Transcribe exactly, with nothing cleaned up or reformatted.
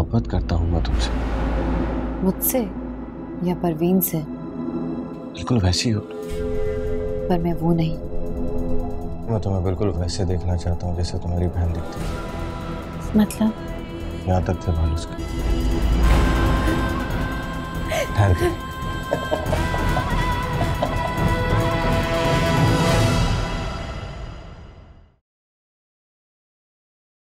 मोहब्बत करता हूँ मैं तुमसे। मुझसे या परवीन से? बिल्कुल वैसी हो। पर मैं वो नहीं। मैं तुम्हें बिल्कुल वैसे देखना चाहता हूँ जैसे तुम्हारी बहन दिखती है। मतलब? यहाँ तक थे बाल उसके। Thank you.